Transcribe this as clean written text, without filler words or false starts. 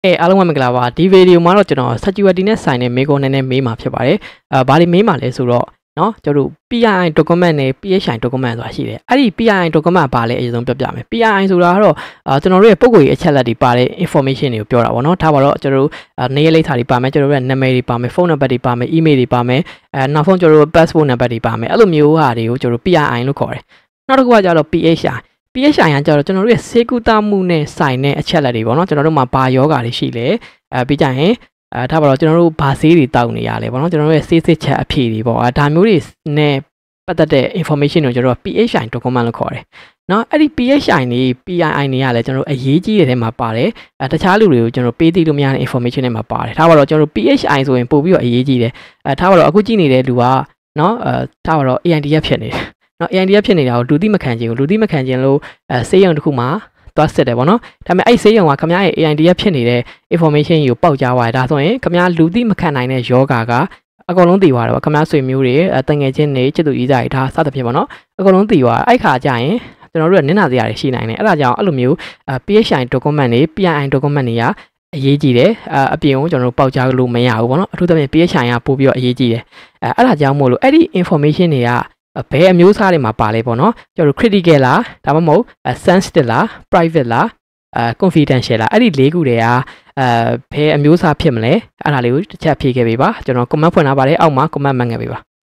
အားလုံးပဲမင်္ဂလာပါဒီဗီဒီယိုမှာတော့ကျွန်တော် security နဲ့ဆိုင်တဲ့မေးခွန်းနည်းနည်းမေးမှာဖြစ်ပါတယ်ဘာတွေမေးမှာလဲဆိုတော့เนาะကျွန်တော်တို့ PII document နဲ့ PHI document ဆိုတာရှိတယ်အဲ့ဒီ PII document ဘာလဲအရင်ဆုံးပြောပြမယ် PII ဆိုတာကတော့ကျွန်တော်တို့ရဲ့ပုံကိုယ်ရေးအချက်လက်တွေပါတဲ့ information တွေကိုပြောတာပေါ့เนาะဒါပါတော့ကျွန်တော်တို့နေရာလိပ်စာတွေပါမယ်ကျွန်တော်တို့ရဲ့နာမည်တွေပါမယ်ဖုန်းနံပါတ်တွေပါမယ် email တွေပါမယ်နောက်ဆုံးကျွန်တော်တို့ passport နံပါတ်တွေပါမယ်အဲ့လိုမျိုးဟာတွေကိုကျွန်တော်တို့ PII လို့ခေါ်တယ်နောက်တစ်ခုကကျတော့ PHI PHI ကကျတော့ကျွန်တော်တို့ရဲ့စေကူတာမှုနဲ့ဆိုင်တဲ့အချက်လက်တွေပေါ့နော်ကျွန်တော်တို့မှာဘာယောဂါတွေရှိလဲပြီးကြရင်ဒါပါတော့ကျွန်တော်တို့ဘာဆေးတွေတောက်နေရလဲပေါ့နော်ကျွန်တော်တို့ရဲ့ဆေးစစ်ချက်အဖြေတွေပေါ့ဒါမျိုးတွေနဲ့ပတ်သက်တဲ့ information ကိုကျွန်တော်တို့ PHI document လို့ခေါ်တယ်နော်အဲ့ဒီ PHI နေ PII နေရလဲကျွန်တော်တို့အရေးကြီးတဲ့ထဲမှာပါတယ်တခြားလူတွေကိုကျွန်တော်ပေးသိလို့မရတဲ့ information တွေမှာပါတယ်ဒါပါတော့ကျွန်တော်တို့ PHI ဆိုရင်ပို့ပြီးတော့အရေးကြီးတယ်ဒါပါတော့အခုကြည့်နေတဲ့လူကနော်ဒါပါတော့ AIDF ဖြစ်နေတယ်နော် AIDF ဖြစ်နေတာကိုလူသိမခံခြင်းကိုလူသိမခံခြင်းလို့စေးရုံတစ်ခုမှာသွားစစ်တယ်ပေါ့နော်ဒါပေမဲ့အဲ့စေးရုံကခမရဲ့ AIDF ဖြစ်နေတဲ့ information ကိုပေါက်ကြားသွားတယ်ဒါဆိုရင်ခမလူသိမခံနိုင်တဲ့ယောဂါကအကုန်လုံးသိသွားတယ်ပေါ့ခမဆွေမျိုးတွေတငယ်ချင်းတွေချစ်သူကြီးကြတွေဒါစသဖြင့်ပေါ့နော်အကုန်လုံးသိသွားအဲ့ခါကျရင်ကျွန်တော်တို့ကနင့်နာစရာတွေရှိနိုင်တယ်အဲ့ဒါကြောင့်အဲ့လိုမျိုးPHI document တွေ PII document တွေကအရေးကြီးတယ်အပြင်ကိုကျွန်တော်တို့ပေါက်ကြားလို့မရဘူးပေါ့နော်အထူးသဖြင့် PHI ကပို့ပြီးတော့အရေးကြီးတယ်အဲ့ဒါကြောင့်မို့လို့အဲ့ဒီ information တွေကဘယ်အမျိုးအစားတွေမှာပါလဲပေါ့နော်ကျွန်တော်တို့ critical လားဒါမှမဟုတ် sensitive လား private လားconfidential လားအဲ့ဒီ၄ခုတွေကဘယ်အမျိုးအစားဖြစ်မလဲအဲ့ဒါလေးကိုတစ်ချက်ဖြေခဲ့ပေးပါကျွန်တော် comment ဖွင့်ထားပါတယ်အောက်မှာ comment မှတ်ခဲ့ပေးပါ